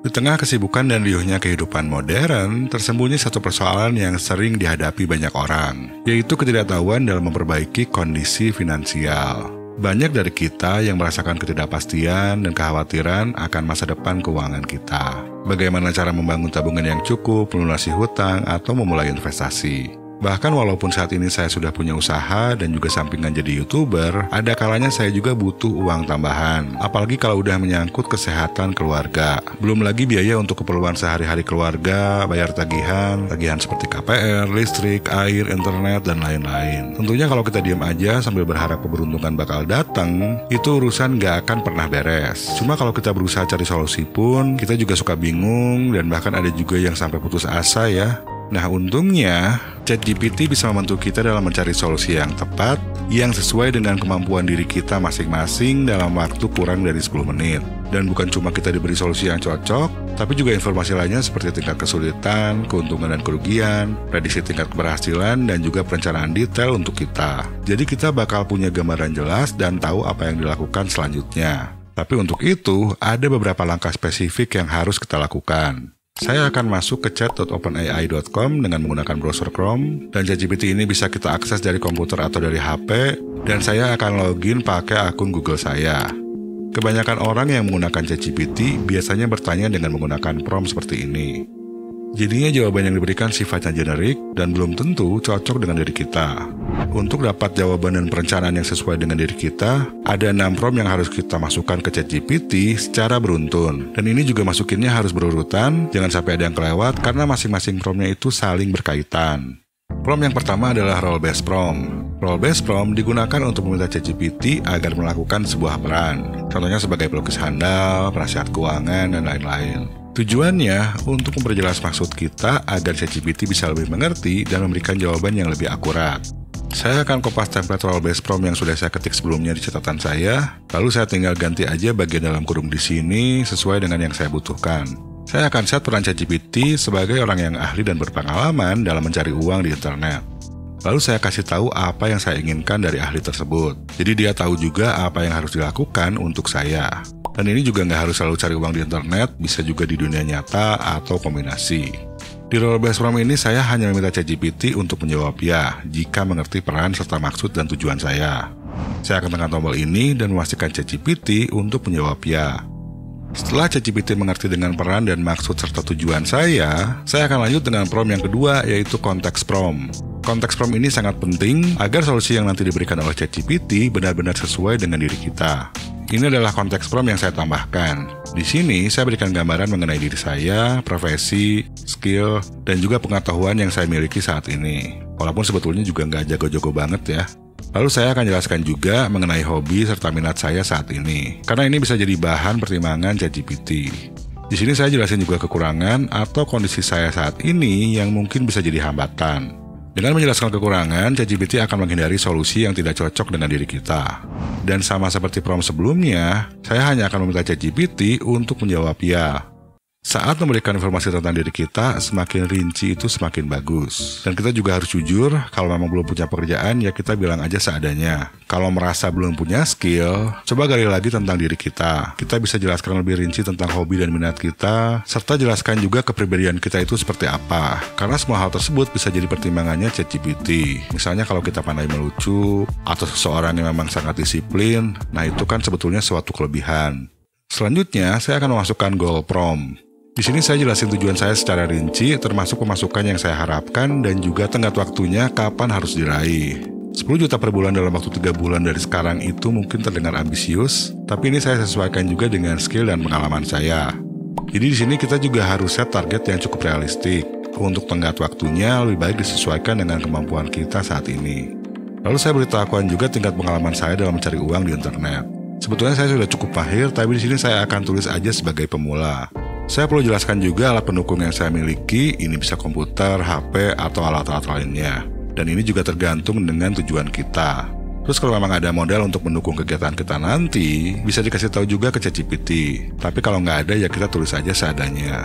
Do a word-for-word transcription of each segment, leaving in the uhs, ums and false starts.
Di tengah kesibukan dan riuhnya kehidupan modern, tersembunyi satu persoalan yang sering dihadapi banyak orang, yaitu ketidaktahuan dalam memperbaiki kondisi finansial. Banyak dari kita yang merasakan ketidakpastian dan kekhawatiran akan masa depan keuangan kita. Bagaimana cara membangun tabungan yang cukup, melunasi hutang, atau memulai investasi. Bahkan walaupun saat ini saya sudah punya usaha dan juga sampingan jadi YouTuber, ada kalanya saya juga butuh uang tambahan. Apalagi kalau udah menyangkut kesehatan keluarga. Belum lagi biaya untuk keperluan sehari-hari keluarga, bayar tagihan, tagihan seperti K P R, listrik, air, internet, dan lain-lain. Tentunya kalau kita diam aja sambil berharap keberuntungan bakal datang, itu urusan gak akan pernah beres. Cuma kalau kita berusaha cari solusi pun, kita juga suka bingung dan bahkan ada juga yang sampai putus asa ya. Nah untungnya, ChatGPT bisa membantu kita dalam mencari solusi yang tepat, yang sesuai dengan kemampuan diri kita masing-masing dalam waktu kurang dari sepuluh menit. Dan bukan cuma kita diberi solusi yang cocok, tapi juga informasi lainnya seperti tingkat kesulitan, keuntungan dan kerugian, prediksi tingkat keberhasilan, dan juga perencanaan detail untuk kita. Jadi kita bakal punya gambaran jelas dan tahu apa yang dilakukan selanjutnya. Tapi untuk itu, ada beberapa langkah spesifik yang harus kita lakukan. Saya akan masuk ke chat dot open A I dot com dengan menggunakan browser Chrome, dan ChatGPT ini bisa kita akses dari komputer atau dari H P, dan saya akan login pakai akun Google saya. Kebanyakan orang yang menggunakan ChatGPT biasanya bertanya dengan menggunakan prompt seperti ini. Jadinya jawaban yang diberikan sifatnya generik dan belum tentu cocok dengan diri kita. Untuk dapat jawaban dan perencanaan yang sesuai dengan diri kita, ada enam prompt yang harus kita masukkan ke ChatGPT secara beruntun. Dan ini juga masukinnya harus berurutan, jangan sampai ada yang kelewat karena masing-masing promptnya itu saling berkaitan. Prompt yang pertama adalah role-based prompt. Role-based prompt digunakan untuk meminta ChatGPT agar melakukan sebuah peran. Contohnya sebagai pelukis handal, penasihat keuangan, dan lain-lain. Tujuannya untuk memperjelas maksud kita agar ChatGPT bisa lebih mengerti dan memberikan jawaban yang lebih akurat. Saya akan kopas template role-based prompt yang sudah saya ketik sebelumnya di catatan saya, lalu saya tinggal ganti aja bagian dalam kurung di sini sesuai dengan yang saya butuhkan. Saya akan set peran ChatGPT sebagai orang yang ahli dan berpengalaman dalam mencari uang di internet. Lalu saya kasih tahu apa yang saya inginkan dari ahli tersebut. Jadi dia tahu juga apa yang harus dilakukan untuk saya. Dan ini juga nggak harus selalu cari uang di internet, bisa juga di dunia nyata atau kombinasi. Di role-based prompt ini saya hanya meminta ChatGPT untuk menjawab ya, jika mengerti peran serta maksud dan tujuan saya. Saya akan tekan tombol ini dan memastikan ChatGPT untuk menjawab ya. Setelah ChatGPT mengerti dengan peran dan maksud serta tujuan saya, saya akan lanjut dengan prompt yang kedua, yaitu konteks prompt. Konteks prompt ini sangat penting agar solusi yang nanti diberikan oleh ChatGPT benar-benar sesuai dengan diri kita. Ini adalah konteks prompt yang saya tambahkan. Di sini, saya berikan gambaran mengenai diri saya, profesi, skill, dan juga pengetahuan yang saya miliki saat ini. Walaupun sebetulnya juga nggak jago-jago banget ya. Lalu saya akan jelaskan juga mengenai hobi serta minat saya saat ini. Karena ini bisa jadi bahan pertimbangan ChatGPT. Di sini saya jelasin juga kekurangan atau kondisi saya saat ini yang mungkin bisa jadi hambatan. Dengan menjelaskan kekurangan, ChatGPT akan menghindari solusi yang tidak cocok dengan diri kita. Dan sama seperti prompt sebelumnya, saya hanya akan meminta ChatGPT untuk menjawab ya. Saat memberikan informasi tentang diri kita, semakin rinci itu semakin bagus. Dan kita juga harus jujur, kalau memang belum punya pekerjaan, ya kita bilang aja seadanya. Kalau merasa belum punya skill, coba gali lagi tentang diri kita. Kita bisa jelaskan lebih rinci tentang hobi dan minat kita, serta jelaskan juga kepribadian kita itu seperti apa. Karena semua hal tersebut bisa jadi pertimbangannya ChatGPT. Misalnya kalau kita pandai melucu, atau seseorang yang memang sangat disiplin, nah itu kan sebetulnya suatu kelebihan. Selanjutnya, saya akan memasukkan goal prompt. Di sini saya jelasin tujuan saya secara rinci, termasuk pemasukan yang saya harapkan dan juga tenggat waktunya kapan harus diraih. sepuluh juta per bulan dalam waktu tiga bulan dari sekarang itu mungkin terdengar ambisius, tapi ini saya sesuaikan juga dengan skill dan pengalaman saya. Jadi di sini kita juga harus set target yang cukup realistik. Untuk tenggat waktunya lebih baik disesuaikan dengan kemampuan kita saat ini. Lalu saya beritahukan juga tingkat pengalaman saya dalam mencari uang di internet. Sebetulnya saya sudah cukup mahir, tapi di sini saya akan tulis aja sebagai pemula. Saya perlu jelaskan juga alat pendukung yang saya miliki, ini bisa komputer, H P, atau alat-alat lainnya. Dan ini juga tergantung dengan tujuan kita. Terus kalau memang ada modal untuk mendukung kegiatan kita nanti, bisa dikasih tahu juga ke ChatGPT. Tapi kalau nggak ada, ya kita tulis aja seadanya.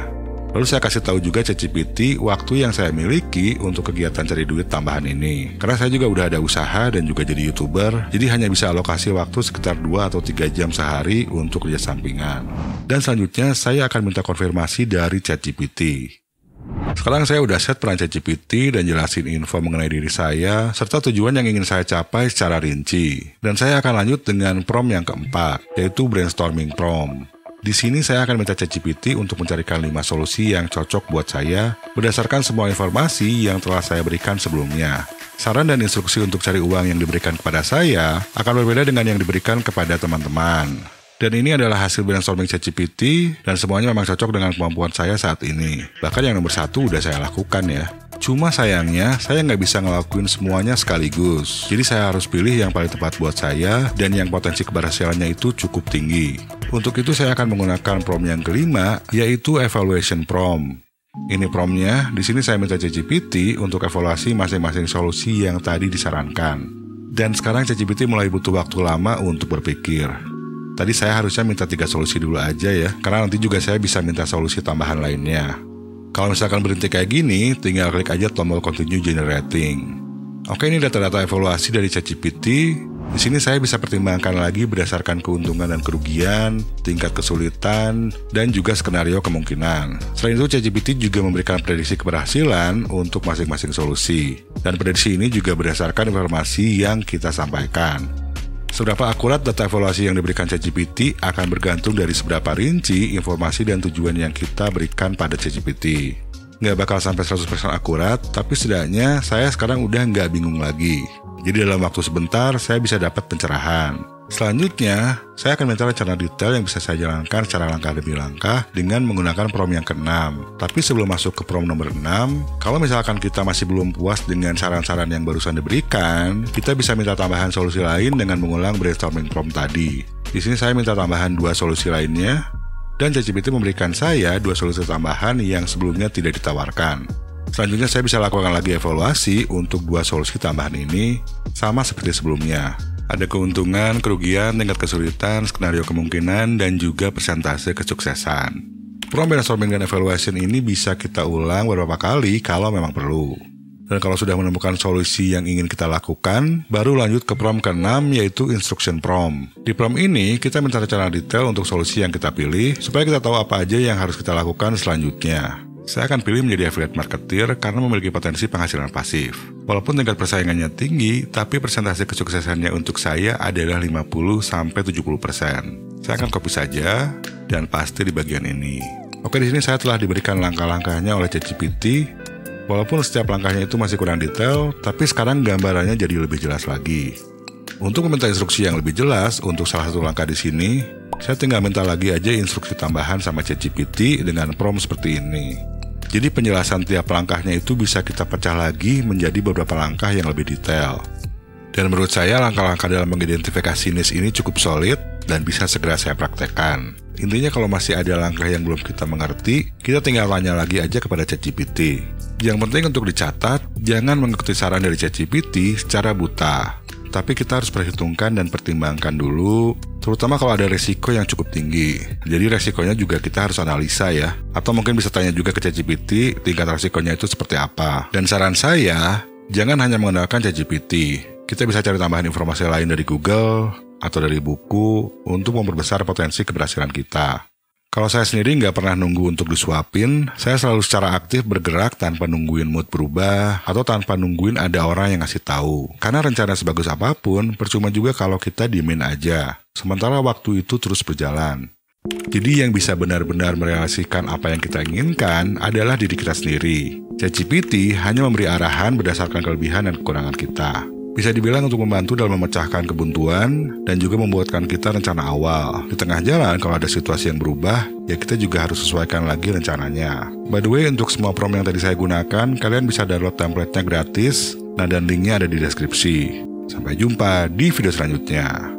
Lalu saya kasih tahu juga ChatGPT waktu yang saya miliki untuk kegiatan cari duit tambahan ini. Karena saya juga udah ada usaha dan juga jadi YouTuber, jadi hanya bisa alokasi waktu sekitar dua atau tiga jam sehari untuk kerja sampingan. Dan selanjutnya saya akan minta konfirmasi dari ChatGPT. Sekarang saya udah set peran ChatGPT dan jelasin info mengenai diri saya, serta tujuan yang ingin saya capai secara rinci. Dan saya akan lanjut dengan prompt yang keempat, yaitu brainstorming prompt. Di sini saya akan minta ChatGPT untuk mencarikan lima solusi yang cocok buat saya berdasarkan semua informasi yang telah saya berikan sebelumnya. Saran dan instruksi untuk cari uang yang diberikan kepada saya akan berbeda dengan yang diberikan kepada teman-teman. Dan ini adalah hasil brainstorming ChatGPT dan semuanya memang cocok dengan kemampuan saya saat ini. Bahkan yang nomor satu udah saya lakukan ya. Cuma sayangnya, saya nggak bisa ngelakuin semuanya sekaligus. Jadi saya harus pilih yang paling tepat buat saya dan yang potensi keberhasilannya itu cukup tinggi. Untuk itu saya akan menggunakan prompt yang kelima, yaitu evaluation prompt. Ini promptnya, di sini saya minta ChatGPT untuk evaluasi masing-masing solusi yang tadi disarankan. Dan sekarang ChatGPT mulai butuh waktu lama untuk berpikir. Tadi saya harusnya minta tiga solusi dulu aja ya, karena nanti juga saya bisa minta solusi tambahan lainnya. Kalau misalkan berhenti kayak gini, tinggal klik aja tombol continue generating. Oke, ini data-data evaluasi dari ChatGPT. Di sini saya bisa pertimbangkan lagi berdasarkan keuntungan dan kerugian, tingkat kesulitan, dan juga skenario kemungkinan. Selain itu, ChatGPT juga memberikan prediksi keberhasilan untuk masing-masing solusi. Dan prediksi ini juga berdasarkan informasi yang kita sampaikan. Seberapa akurat data evaluasi yang diberikan ChatGPT akan bergantung dari seberapa rinci informasi dan tujuan yang kita berikan pada ChatGPT. Nggak bakal sampai seratus persen akurat, tapi setidaknya saya sekarang udah nggak bingung lagi. Jadi dalam waktu sebentar, saya bisa dapat pencerahan. Selanjutnya, saya akan minta rencana detail yang bisa saya jalankan secara langkah demi langkah dengan menggunakan prompt yang keenam. Tapi sebelum masuk ke prompt nomor enam, kalau misalkan kita masih belum puas dengan saran-saran yang barusan diberikan, kita bisa minta tambahan solusi lain dengan mengulang brainstorming prompt tadi. Di sini saya minta tambahan dua solusi lainnya, dan ChatGPT memberikan saya dua solusi tambahan yang sebelumnya tidak ditawarkan. Selanjutnya saya bisa lakukan lagi evaluasi untuk dua solusi tambahan ini, sama seperti sebelumnya. Ada keuntungan, kerugian, tingkat kesulitan, skenario kemungkinan, dan juga persentase kesuksesan. Prompt brainstorming dan evaluation ini bisa kita ulang beberapa kali kalau memang perlu. Dan kalau sudah menemukan solusi yang ingin kita lakukan, baru lanjut ke prompt keenam, yaitu instruction prompt. Di prompt ini, kita minta rencana detail untuk solusi yang kita pilih, supaya kita tahu apa aja yang harus kita lakukan selanjutnya. Saya akan pilih menjadi affiliate marketer karena memiliki potensi penghasilan pasif. Walaupun tingkat persaingannya tinggi, tapi persentase kesuksesannya untuk saya adalah lima puluh sampai tujuh puluh persen. Saya akan copy saja dan paste di bagian ini. Oke, di sini saya telah diberikan langkah-langkahnya oleh ChatGPT. Walaupun setiap langkahnya itu masih kurang detail, tapi sekarang gambarannya jadi lebih jelas lagi. Untuk meminta instruksi yang lebih jelas untuk salah satu langkah di sini, saya tinggal minta lagi aja instruksi tambahan sama ChatGPT dengan prompt seperti ini. Jadi penjelasan tiap langkahnya itu bisa kita pecah lagi menjadi beberapa langkah yang lebih detail. Dan menurut saya langkah-langkah dalam mengidentifikasi niche ini cukup solid dan bisa segera saya praktekkan. Intinya kalau masih ada langkah yang belum kita mengerti, kita tinggal tanya lagi aja kepada ChatGPT. Yang penting untuk dicatat, jangan mengikuti saran dari ChatGPT secara buta. Tapi kita harus perhitungkan dan pertimbangkan dulu, terutama kalau ada resiko yang cukup tinggi. Jadi resikonya juga kita harus analisa ya. Atau mungkin bisa tanya juga ke ChatGPT tingkat resikonya itu seperti apa. Dan saran saya, jangan hanya mengandalkan ChatGPT. Kita bisa cari tambahan informasi lain dari Google atau dari buku untuk memperbesar potensi keberhasilan kita. Kalau saya sendiri nggak pernah nunggu untuk disuapin, saya selalu secara aktif bergerak tanpa nungguin mood berubah atau tanpa nungguin ada orang yang ngasih tahu. Karena rencana sebagus apapun, percuma juga kalau kita diemin aja. Sementara waktu itu terus berjalan. Jadi yang bisa benar-benar merealisasikan apa yang kita inginkan adalah diri kita sendiri. ChatGPT hanya memberi arahan berdasarkan kelebihan dan kekurangan kita. Bisa dibilang untuk membantu dalam memecahkan kebuntuan dan juga membuatkan kita rencana awal. Di tengah jalan kalau ada situasi yang berubah, ya kita juga harus sesuaikan lagi rencananya. By the way, untuk semua prompt yang tadi saya gunakan, kalian bisa download template-nya gratis, nah dan linknya ada di deskripsi. Sampai jumpa di video selanjutnya.